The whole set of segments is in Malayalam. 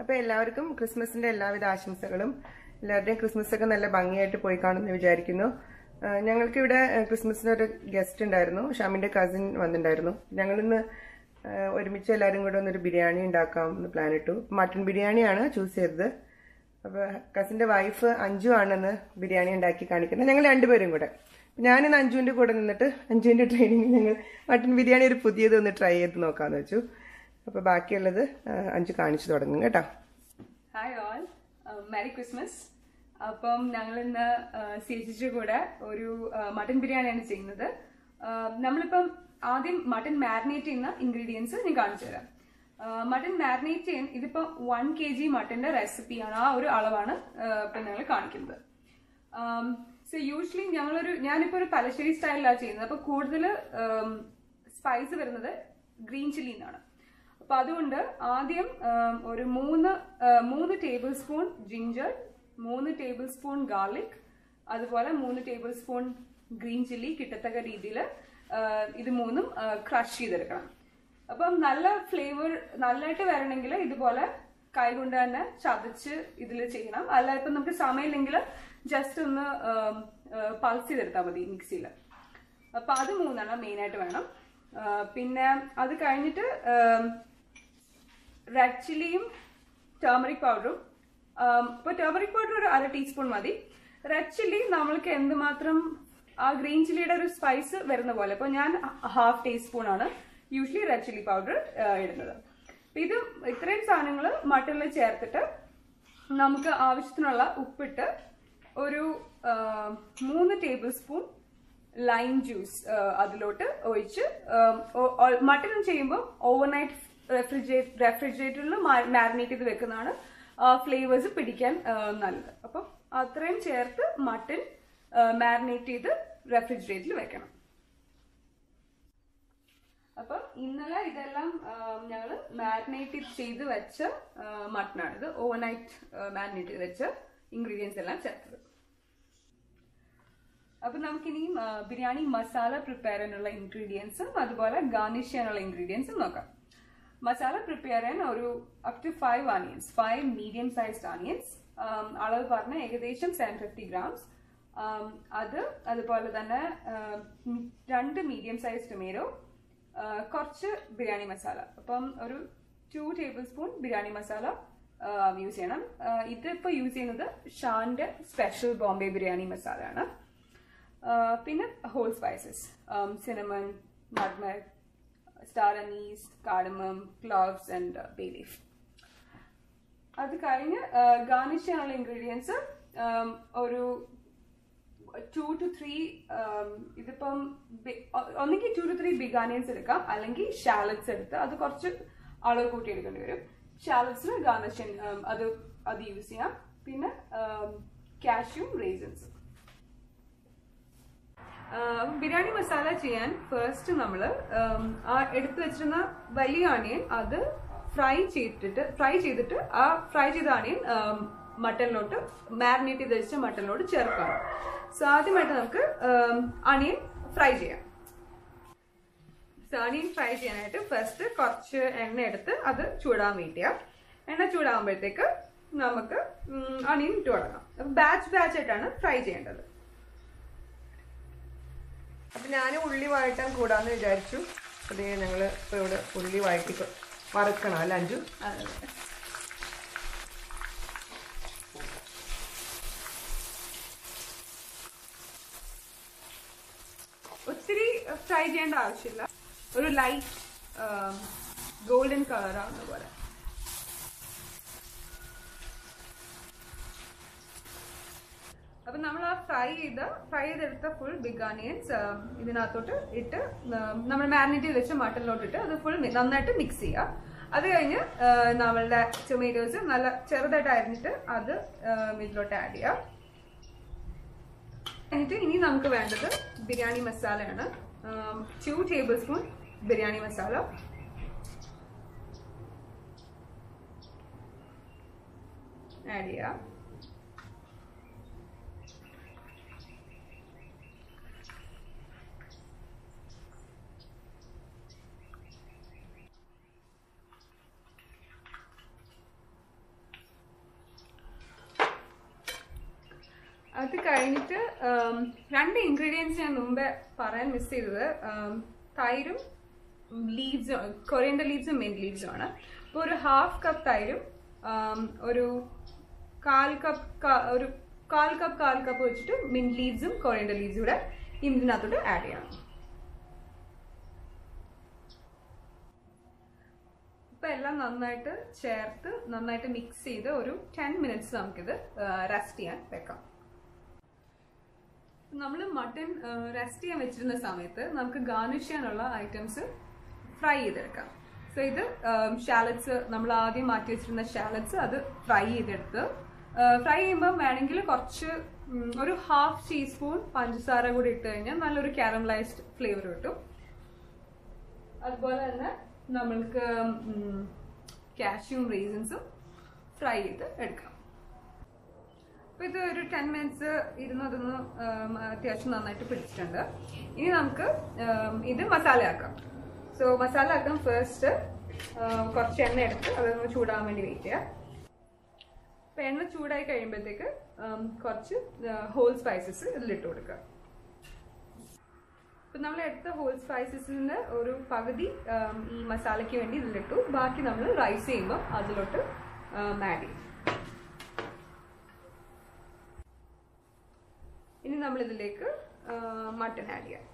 അപ്പോൾ എല്ലാവർക്കും ക്രിസ്മസിന്റെ എല്ലാവിധ ആശംസകളും. എല്ലാവരുടെയും ക്രിസ്മസ് ഒക്കെ നല്ല ഭംഗിയായിട്ട് പോയി കാണുമെന്ന് വിചാരിക്കുന്നു. ഞങ്ങൾക്കിവിടെ ക്രിസ്മസിന് ഒരു ഗസ്റ്റ് ഉണ്ടായിരുന്നു. ഷാമിന്റെ കസിൻ വന്നിട്ടുണ്ടായിരുന്നു. ഞങ്ങളിന്ന് ഒരുമിച്ച് എല്ലാവരും കൂടെ ഒന്നൊരു ബിരിയാണി ഉണ്ടാക്കാം എന്ന് പ്ലാൻ ഇട്ടു. മട്ടൺ ബിരിയാണിയാണ് ചൂസ് ചെയ്തത്. അപ്പോൾ കസിന്റെ വൈഫ് അഞ്ജു ആണെന്ന് ബിരിയാണി ഉണ്ടാക്കി കാണിക്കുന്നത്. ഞങ്ങൾ രണ്ടുപേരും കൂടെ, ഞാനിന്ന് അഞ്ജുവിന്റെ കൂടെ നിന്നിട്ട് അഞ്ജുവിന്റെ ട്രെയിനിങ് ഞങ്ങൾ മട്ടൺ ബിരിയാണി ഒരു പുതിയത് ഒന്ന് ട്രൈ ചെയ്ത് നോക്കാന്ന് വെച്ചു. അപ്പോൾ ബാക്കിയുള്ളത് അഞ്ജു കാണിച്ചു തുടങ്ങും കേട്ടോ. Hi all, merry Christmas. അപ്പം ഞങ്ങൾ ഇന്ന് ചേച്ചിയുടെ കൂടെ ഒരു മട്ടൺ ബിരിയാണിയാണ് ചെയ്യുന്നത്. നമ്മളിപ്പം ആദ്യം മട്ടൺ മാരിനേറ്റ് ചെയ്യുന്ന ഇൻഗ്രീഡിയൻസ് ഞാൻ കാണിച്ചു തരാം. മട്ടൺ മാരിനേറ്റ് ചെയ്യാൻ ഇതിപ്പോൾ 1 kg മട്ടന്റെ റെസിപ്പിയാണ്, ആ ഒരു അളവാണ് ഇപ്പം ഞങ്ങൾ കാണിക്കുന്നത്. സോ യൂഷ്വലി ഞാനിപ്പോൾ ഒരു തലശ്ശേരി സ്റ്റൈലിലാണ് ചെയ്യുന്നത്. അപ്പോൾ കൂടുതൽ സ്പൈസ് വരുന്നത് ഗ്രീൻ ചില്ലി എന്നാണ്. അപ്പൊ അതുകൊണ്ട് ആദ്യം ഒരു 3 tablespoon ginger, 3 tablespoon garlic, അതുപോലെ 3 ടേബിൾ സ്പൂൺ ഗ്രീൻ ചില്ലി കിട്ടത്തക്ക രീതിയിൽ ഇത് മൂന്നും ക്രഷ് ചെയ്തെടുക്കണം. അപ്പം നല്ല ഫ്ലേവർ നല്ലതായിട്ട് വരണമെങ്കിൽ ഇതുപോലെ കൈ കൊണ്ട് തന്നെ ചതച്ച് ഇതിൽ ചെയ്യണം. അല്ല ഇപ്പം നമുക്ക് സമയമില്ലെങ്കിൽ ജസ്റ്റ് ഒന്ന് പൾസ് ചെയ്തെടുത്താൽ മതി മിക്സിയിൽ. അപ്പൊ അത് 3 മെയിനായിട്ട് വേണം. പിന്നെ അത് കഴിഞ്ഞിട്ട് റെഡ് ചില്ലിയും ടർമറിക് പൗഡറും. ഇപ്പൊ ടർമറിക് പൗഡർ ഒരു 1/2 ടീസ്പൂൺ മതി. റെഡ് ചില്ലി നമ്മൾക്ക് എന്തുമാത്രം ആ ഗ്രീൻ ചില്ലിയുടെ ഒരു സ്പൈസ് വരുന്ന പോലെ. അപ്പൊ ഞാൻ 1/2 ടീസ്പൂൺ ആണ് യൂഷ്വലി റെഡ് ചില്ലി പൗഡർ ഇടുന്നത്. ഇത് ഇത്രയും സാധനങ്ങൾ മട്ടണിൽ ചേർത്തിട്ട് നമുക്ക് ആവശ്യത്തിനുള്ള ഉപ്പിട്ട് ഒരു 3 ടേബിൾ സ്പൂൺ ലൈം ജ്യൂസ് അതിലോട്ട് ഒഴിച്ച് മട്ടൺ ചെയ്യുമ്പോൾ ഓവർനൈറ്റ് റെഫ്രിജറേറ്ററിൽ മാരിനേറ്റ് ചെയ്ത് വെക്കുന്നതാണ് ഫ്ലേവേഴ്സ് പിടിക്കാൻ നല്ലത്. അപ്പം അത്രയും ചേർത്ത് മട്ടൺ മാരിനേറ്റ് ചെയ്ത് റെഫ്രിജറേറ്ററിൽ വെക്കണം. അപ്പം ഇന്നലെ ഇതെല്ലാം ഞങ്ങൾ മാരിനേറ്റ് ചെയ്ത് വെച്ച മട്ടനാണ്. ഇത് ഓവർനൈറ്റ് മാരിനേറ്റ് ചെയ്ത് വെച്ച ഇൻഗ്രീഡിയൻസ് എല്ലാം ചേർത്തത്. അപ്പൊ നമുക്കിനിയും ബിരിയാണി മസാല പ്രിപ്പയർ ചെയ്യാനുള്ള ഇൻഗ്രീഡിയൻസും അതുപോലെ ഗാർണിഷ് ചെയ്യാനുള്ള ഇൻഗ്രീഡിയൻസും നോക്കാം. മസാല പ്രിപ്പയർ ചെയ്യാൻ ഒരു up to 5 medium sized onions, അളവ് പറഞ്ഞ ഏകദേശം 750 ഗ്രാംസ്. അതുപോലെ തന്നെ 2 മീഡിയം സൈസ് ടൊമാറ്റോ, കുറച്ച് ബിരിയാണി മസാല. അപ്പം ഒരു 2 tablespoon biryani masala use ചെയ്യണം. ഇതിപ്പോൾ യൂസ് ചെയ്യുന്നത് ഷാന്റെ സ്പെഷ്യൽ ബോംബെ ബിരിയാണി മസാല ആണ്. പിന്നെ whole spices, cinnamon, nutmeg, star anise, cardamom, cloves and bay leaf. അത് കഴിഞ്ഞ് ഗാർണിഷ് ചെയ്യാനുള്ള ഇൻഗ്രീഡിയൻസ് ഒരു 2 to 3 ഇതിപ്പം ഒന്നെങ്കിൽ 2 to 3 ബിഗ് ആനിയൻസ് എടുക്കാം, അല്ലെങ്കിൽ ഷാലറ്റ്സ് എടുത്ത് അത് കുറച്ച് അളവ് കൂട്ടി എടുക്കേണ്ടി വരും. ഷാലറ്റ്സിന് ഗാർണിഷ് അത് യൂസ് ചെയ്യാം. പിന്നെ കാഷ്യൂം, റേസിൻസ്. ബിരിയാണി മസാല ചെയ്യാൻ ഫസ്റ്റ് നമ്മൾ ആ എടുത്തു വെച്ചിരുന്ന വലിയ ആണിയൻ അത് ഫ്രൈ ചെയ്തിട്ട് ആ ഫ്രൈ ചെയ്ത ആണിയൻ മട്ടനിലോട്ട് മാരിനേറ്റ് ചെയ്ത് വെച്ച മട്ടനിലോട്ട് ചേർക്കാം. സോ ആദ്യമായിട്ട് നമുക്ക് അണിയൻ ഫ്രൈ ചെയ്യാം. സോ അണിയൻ ഫ്രൈ ചെയ്യാനായിട്ട് ഫസ്റ്റ് കുറച്ച് എണ്ണ എടുത്ത് അത് ചൂടാൻ വേണ്ടിയാ. എണ്ണ ചൂടാകുമ്പോഴത്തേക്ക് നമുക്ക് അണിയൻ ഇട്ട് കൊടുക്കാം. അപ്പൊ ബാച്ച് ആയിട്ടാണ് ഫ്രൈ ചെയ്യേണ്ടത്. അപ്പൊ ഞാൻ ഉള്ളി വഴറ്റാൻ കൂടാന്ന് വിചാരിച്ചു. അതേ ഞങ്ങള് ഇപ്പൊ ഇവിടെ ഉള്ളി വഴറ്റി വറുക്കണം അല്ല അഞ്ജു? ഒത്തിരി ഫ്രൈ ചെയ്യേണ്ട ആവശ്യമില്ല, ഒരു ലൈറ്റ് ഗോൾഡൻ കളർ ആവുന്ന പോലെ. അപ്പൊ നമ്മൾ ആ ഫ്രൈ ചെയ്തെടുത്ത ഫുൾ ബിഗ് ആനിയൻസ് ഇതിനകത്തോട്ട് ഇട്ട് നമ്മൾ മാരിനേറ്റ് ചെയ്ത് വെച്ച മട്ടനിലോട്ട് ഇട്ട് അത് ഫുൾ നന്നായിട്ട് മിക്സ് ചെയ്യുക. അത് കഴിഞ്ഞ് നമ്മളുടെ ടൊമാറ്റോസ് നല്ല ചെറുതായിട്ട് അരിഞ്ഞിട്ട് അത് ഇതിലോട്ട് ആഡ് ചെയ്യാം. എന്നിട്ട് ഇനി നമുക്ക് വേണ്ടത് ബിരിയാണി മസാലയാണ്. 2 tablespoon biryani masala, add ചെയ്യാം. അത് കഴിഞ്ഞിട്ട് രണ്ട് ഇൻഗ്രീഡിയൻസ് ഞാൻ മുമ്പേ പറയാൻ മിസ് ചെയ്തത് തൈരും ലീവ്സും, കൊറിയൻഡർ ലീവ്സും മിന്റ് ലീവ്സും ആണ്. അപ്പോൾ ഒരു 1/2 കപ്പ് തൈരും ഒരു 1/4 കപ്പ് വെച്ചിട്ട് മിന്റ് ലീവ്സും കൊറിയൻഡർ ലീവ്സും കൂടെ ഇതിനകത്തോട്ട് ആഡ് ചെയ്യണം. ഇപ്പൊ എല്ലാം നന്നായിട്ട് ചേർത്ത് നന്നായിട്ട് മിക്സ് ചെയ്ത് ഒരു 10 മിനിറ്റ്സ് നമുക്കിത് റെസ്റ്റ് ചെയ്യാൻ വെക്കാം. നമ്മൾ മട്ടൺ റെസ്റ്റ് ചെയ്യാൻ വെച്ചിരുന്ന സമയത്ത് നമുക്ക് ഗാർണിഷ് ചെയ്യാനുള്ള ഐറ്റംസ് ഫ്രൈ ചെയ്തെടുക്കാം. സോ ഇത് ഷാലറ്റ്സ്, നമ്മൾ ആദ്യം മാറ്റി വെച്ചിരുന്ന ഷാലറ്റ്സ് അത് ഫ്രൈ ചെയ്തെടുത്ത്, ഫ്രൈ ചെയ്യുമ്പോൾ വേണമെങ്കിൽ കുറച്ച് ഒരു 1/2 ടീസ്പൂൺ പഞ്ചസാര കൂടി ഇട്ട് കഴിഞ്ഞാൽ നല്ലൊരു കാരമലൈസ്ഡ് ഫ്ലേവർ കിട്ടും. അതുപോലെ തന്നെ നമ്മൾക്ക് കാഷ്യൂം റീസൺസും ഫ്രൈ ചെയ്ത് എടുക്കാം. അപ്പൊ ഇത് ഒരു 10 മിനിറ്റ്സ് ഇരുന്ന് അതൊന്ന് അത്യാവശ്യം നന്നായിട്ട് പിടിച്ചിട്ടുണ്ട്. ഇനി നമുക്ക് ഇത് മസാല ആക്കാം. സോ മസാല ആക്കാം. ഫസ്റ്റ് കുറച്ച് എണ്ണ എടുത്ത് അതൊന്ന് ചൂടാൻ വേണ്ടി വെയിറ്റ് ചെയ്യാം. അപ്പൊ എണ്ണ ചൂടായി കഴിയുമ്പോഴത്തേക്ക് കുറച്ച് ഹോൾ സ്പൈസസ് ഇതിലിട്ട് കൊടുക്കുക. ഇപ്പൊ നമ്മൾ എടുത്ത ഹോൾ സ്പൈസസിന്റെ ഒരു പകുതി ഈ മസാലയ്ക്ക് വേണ്ടി ഇതിലിട്ടു. ബാക്കി നമ്മൾ റൈസ് ചെയ്യുമ്പോൾ അതിലോട്ട് ആഡ് ചെയ്യും. ഇനി നമ്മൾ ഇതിലേക്ക് മട്ടൺ ആഡ് ചെയ്യാം.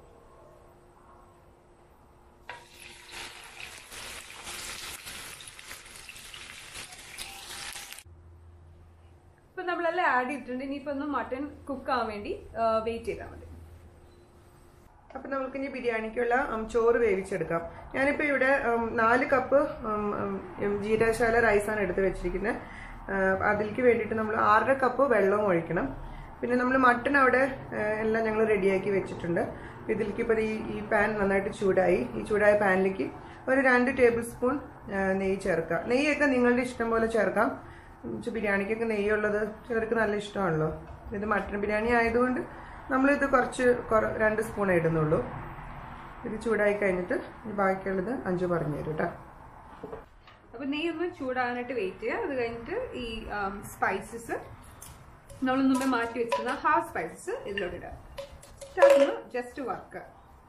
ഇപ്പൊ നമ്മളെല്ലാം ആഡ് ചെയ്തിട്ടുണ്ട്. ഇനിയിപ്പോ ഒന്ന് മട്ടൺ കുക്ക് ആവാൻ വേണ്ടി വെയിറ്റ് ചെയ്താൽ മതി. അപ്പൊ നമുക്ക് ഇനി ബിരിയാണിക്കുള്ള ചോറ് വേവിച്ചെടുക്കാം. ഞാനിപ്പോ ഇവിടെ 4 കപ്പ് ജീരകശാല റൈസാണ് എടുത്ത് വെച്ചിരിക്കുന്നത്. അതിലേക്ക് വേണ്ടിയിട്ട് നമ്മൾ 6.5 കപ്പ് വെള്ളവും ഒഴിക്കണം. പിന്നെ നമ്മൾ മട്ടൺ അവിടെ എല്ലാം ഞങ്ങൾ റെഡിയാക്കി വെച്ചിട്ടുണ്ട്. ഇതിലേക്ക് ഇപ്പോൾ ഈ പാൻ നന്നായിട്ട് ചൂടായി. ഈ ചൂടായ പാനിലേക്ക് ഒരു 2 ടേബിൾ സ്പൂൺ നെയ്യ് ചേർക്കാം. നെയ്യൊക്കെ നിങ്ങളുടെ ഇഷ്ടം പോലെ ചേർക്കാം. ബിരിയാണിക്കൊക്കെ നെയ്യുള്ളത് ചിലർക്ക് നല്ല ഇഷ്ടമാണല്ലോ. ഇത് മട്ടൺ ബിരിയാണി ആയതുകൊണ്ട് നമ്മളിത് കുറച്ച് 2 സ്പൂൺ ഇടുന്നുള്ളൂ. ഇത് ചൂടായി കഴിഞ്ഞിട്ട് ബാക്കിയുള്ളത് 5 പറഞ്ഞു തരും കേട്ടോ. അപ്പൊ നെയ്യ് ഒന്ന് ചൂടാകാനായിട്ട് വെയിറ്റ് ചെയ്യുക. അത് കഴിഞ്ഞിട്ട് ഈ സ്പൈസസ് നമ്മൾ മുമ്പേ മാറ്റി വെച്ചിരുന്ന ഹാഫ് സ്പൈസസ് ഇതിലോട്ട് ഇടുക. Just work.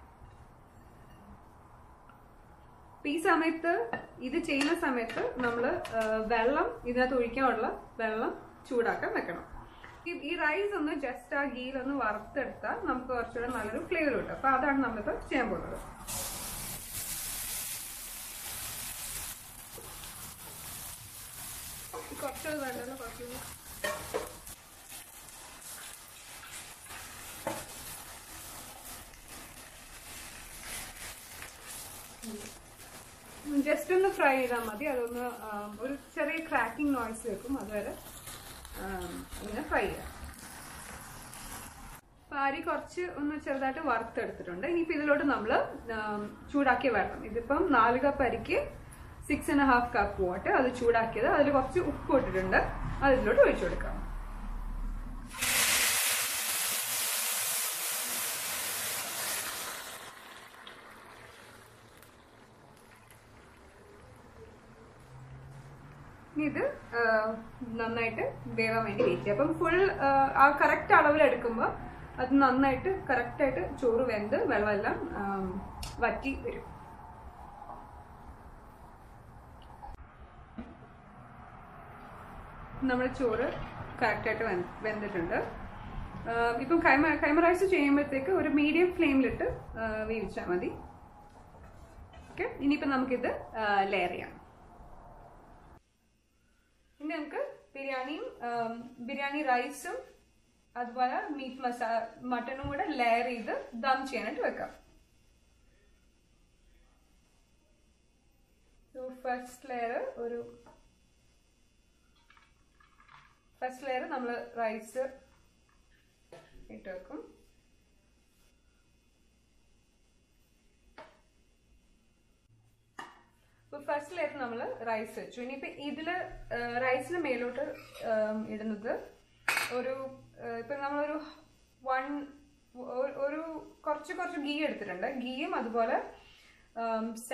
ഈ സമയത്ത് ഇത് ചെയ്യുന്ന സമയത്ത് നമ്മൾ വെള്ളം ഇതിനകത്ത് ഒഴിക്കാനുള്ള വെള്ളം ചൂടാക്കാൻ വെക്കണം. ഈ റൈസ് ഒന്ന് ജസ്റ്റ് ആ ഗീലൊന്ന് വറുത്തെടുത്താൽ നമുക്ക് കുറച്ചുകൂടെ നല്ലൊരു ഫ്ലേവർ കിട്ടും. അപ്പൊ അതാണ് നമ്മളിപ്പോൾ ചെയ്യാൻ പോകുന്നത്. കുറച്ചുകൂടെ വേണ്ടല്ലോ, കുറച്ചുകൂടി ജസ്റ്റ് ഒന്ന് ഫ്രൈ ചെയ്താൽ മതി. അതൊന്ന് ഒരു ചെറിയ ക്രാക്കിംഗ് നോയ്സ് വെക്കും. അതുവരെ അങ്ങനെ ഫ്രൈ ചെയ്യാം. അരി കുറച്ച് ഒന്ന് ചെറുതായിട്ട് വറുത്തെടുത്തിട്ടുണ്ട്. ഇനിയിപ്പോൾ ഇതിലോട്ട് നമ്മൾ ചൂടാക്കിയ വെള്ളം, ഇതിപ്പം 4 കപ്പ് അരിക്ക് 6.5 കപ്പ് വാട്ടർ, അത് ചൂടാക്കിയത്, അതിൽ കുറച്ച് ഉപ്പ് ഇട്ടിട്ടുണ്ട്, അത് ഇതിലോട്ട് ഒഴിച്ചു കൊടുക്കാം. ഇത് നന്നായിട്ട് വേവാൻ വേണ്ടി വെയിറ്റ് ചെയ്യാം. അപ്പം ഫുൾ ആ കറക്റ്റ് അളവിൽ എടുക്കുമ്പോൾ അത് നന്നായിട്ട് കറക്റ്റായിട്ട് ചോറ് വെന്ത് വെള്ളമെല്ലാം വറ്റി വരും. നമ്മുടെ ചോറ് കറക്റ്റായിട്ട് വെന്തിട്ടുണ്ട്. ഇപ്പം കൈമ റൈസ് ചെയ്യുമ്പോഴത്തേക്ക് ഒരു മീഡിയം ഫ്ലെയിമിലിട്ട് വേവിച്ചാൽ മതി. ഓക്കെ, ഇനിയിപ്പം നമുക്കിത് ലെയർ ചെയ്യാം. ഇനി നമുക്ക് ബിരിയാണി റൈസും അതുപോലെ മീറ്റ് മട്ടണും കൂടെ ലെയർ ചെയ്ത് ദം ചെയ്യാനായിട്ട് വെക്കാം. ഫസ്റ്റ് ലെയർ നമ്മൾ റൈസ് ഇട്ട് വെക്കും. ഫസ്റ്റ് ലെയർ നമ്മൾ റൈസ് വെച്ചു. ഇനിയിപ്പോൾ ഇതിൽ റൈസിന് മേലോട്ട് ഇടുന്നത് ഇപ്പം നമ്മളൊരു കുറച്ച് ഗീ എടുത്തിട്ടുണ്ട്. ഗീയും അതുപോലെ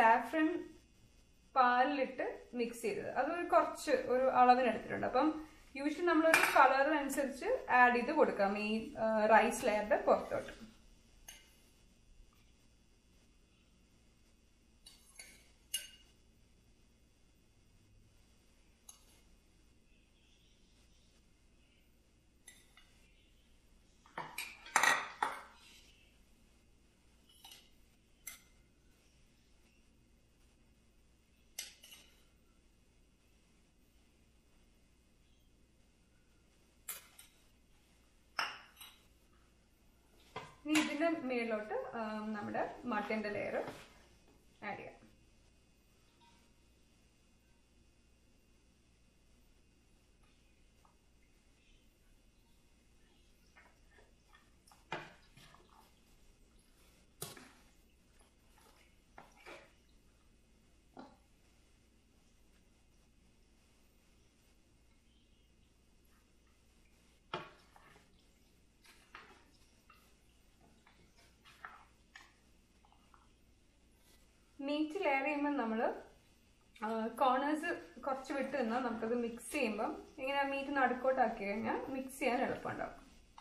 സാഫ്രൻ പാലിലിട്ട് മിക്സ് ചെയ്തത്, അത് ഒരു അളവിന് എടുത്തിട്ടുണ്ട്. അപ്പം യൂഷ്വലി നമ്മളൊരു കളറിനനുസരിച്ച് ആഡ് ചെയ്ത് കൊടുക്കാം ഈ റൈസ് ലെയറിന്റെ പുറത്തോട്ട്. ഇനി ഇതിന്റെ മേലോട്ട് നമ്മുടെ മട്ടന്റെ ലെയർ ആഡ് ചെയ്യാം. മീറ്റ് ലെയർ ചെയ്യുമ്പോൾ നമ്മൾ കോർണേഴ്സ് കുറച്ച് വിട്ട് നിന്നാൽ നമുക്കത് മിക്സ് ചെയ്യുമ്പം ഇങ്ങനെ മീറ്റ് നടുക്കോട്ടാക്കി കഴിഞ്ഞാൽ മിക്സ് ചെയ്യാൻ എളുപ്പമുണ്ടാവും.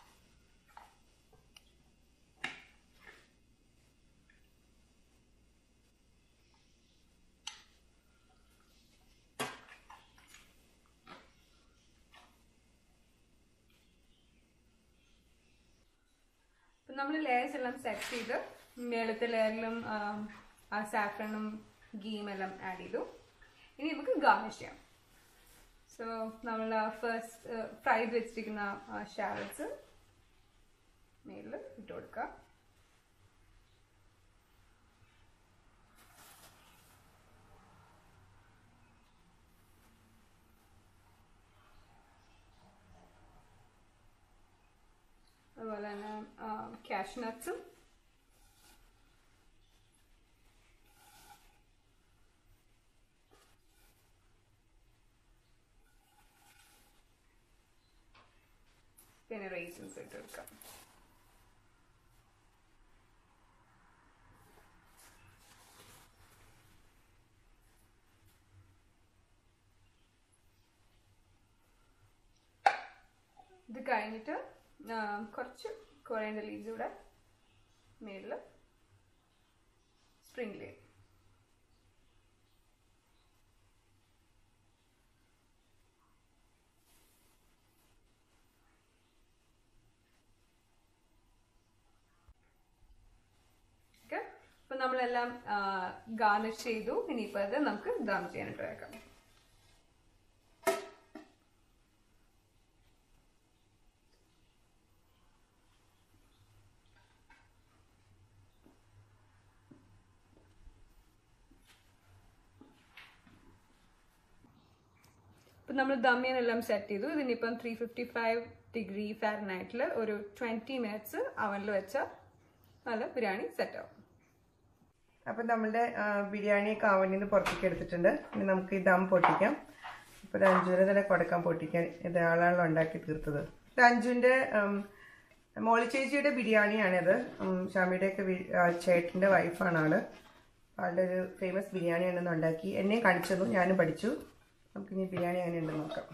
അപ്പം നമ്മൾ ലെയേഴ്സ് എല്ലാം സെറ്റ് ചെയ്ത് മേളത്തെ ലെയറിലും ആ സാഫ്രനും ഗീം എല്ലാം ആഡ് ചെയ്തു. ഇനി നമുക്ക് ഗാർണിഷ് ചെയ്യാം. സോ നമ്മൾ ഫസ്റ്റ് ഫ്രൈ ചെയ്ത് വെച്ചിരിക്കുന്ന ഷാലറ്റ്സ് മേളിൽ ഇട്ട് കൊടുക്കുക. അതുപോലെ തന്നെ കാഷ്നട്ട്സും പിന്നെ റൈസിൻസ് ഇട്ട് കൊടുക്കാം. ഇത് കഴിഞ്ഞിട്ട് കുറച്ച് കൊറിയാൻഡർ ലീവ്സ് കൂടെ മേളിൽ സ്പ്രിങ്കിൾ ചെയ്യും. അപ്പം നമ്മളെല്ലാം ഗാർണിഷ് ചെയ്തു. ഇനിയിപ്പോൾ അത് നമുക്ക് ദം ചെയ്യാനായിട്ട് വെക്കാം. ഇപ്പം നമ്മൾ ദം ചെയ്യാനെല്ലാം സെറ്റ് ചെയ്തു. ഇതിനിപ്പം 355 ഡിഗ്രി ഫാരൻഹൈറ്റിൽ ഒരു 20 മിനിറ്റ്സ് അവനിൽ വെച്ചാൽ നല്ല ബിരിയാണി സെറ്റ് ആവും. അപ്പം നമ്മളുടെ ബിരിയാണിയൊക്കെ അവനിൽ നിന്ന് പുറത്തേക്ക് എടുത്തിട്ടുണ്ട്. ഇനി നമുക്ക് ഈ ദം പൊട്ടിക്കാം. ഇപ്പോൾ ഒരു 5 വരെ തന്നെ കൊടുക്കാൻ പൊട്ടിക്കാൻ ഇത് ആളാണല്ലോ ഉണ്ടാക്കി തീർത്തത്. ഇത് അഞ്ജുവിൻ്റെ മോളി ചേച്ചിയുടെ ബിരിയാണിയാണിത്. ഷാമിയുടെയൊക്കെ ചേട്ടൻ്റെ വൈഫാണ് ആള്. ആളുടെ ഒരു ഫേമസ് ബിരിയാണിയാണെന്ന് ഉണ്ടാക്കി എന്നെയും കാണിച്ചതും ഞാനും പഠിച്ചു. നമുക്കിനി ബിരിയാണി എങ്ങനെ ഉണ്ടെന്ന് നോക്കാം.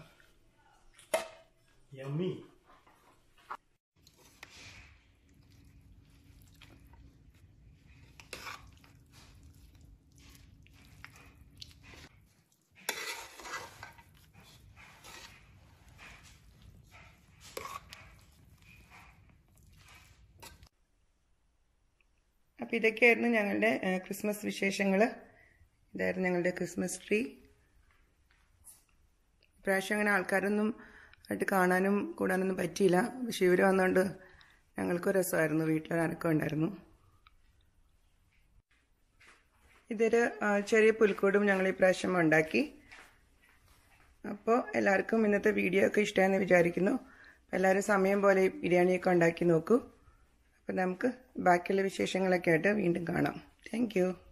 അപ്പം ഇതൊക്കെയായിരുന്നു ഞങ്ങളുടെ ക്രിസ്മസ് വിശേഷങ്ങൾ. ഇതായിരുന്നു ഞങ്ങളുടെ ക്രിസ്മസ് ട്രീ. ഇപ്രാവശ്യം അങ്ങനെ ആൾക്കാരൊന്നും ആയിട്ട് കാണാനും കൂടാനൊന്നും പറ്റിയില്ല. പക്ഷെ ഇവർ വന്നുകൊണ്ട് ഞങ്ങൾക്കും രസമായിരുന്നു. വീട്ടിലൊരനക്കം ഉണ്ടായിരുന്നു. ഇതൊരു ചെറിയ പുൽക്കൂടും ഞങ്ങൾ ഇപ്രാവശ്യം ഉണ്ടാക്കി. അപ്പോൾ എല്ലാവർക്കും ഇന്നത്തെ വീഡിയോ ഒക്കെ ഇഷ്ടമായെന്ന് വിചാരിക്കുന്നു. എല്ലാവരും സമയം പോലെ ബിരിയാണിയൊക്കെ ഉണ്ടാക്കി നോക്കൂ. അപ്പം നമുക്ക് ബാക്കിയുള്ള വിശേഷങ്ങളൊക്കെ ആയിട്ട് വീണ്ടും കാണാം. Thank U.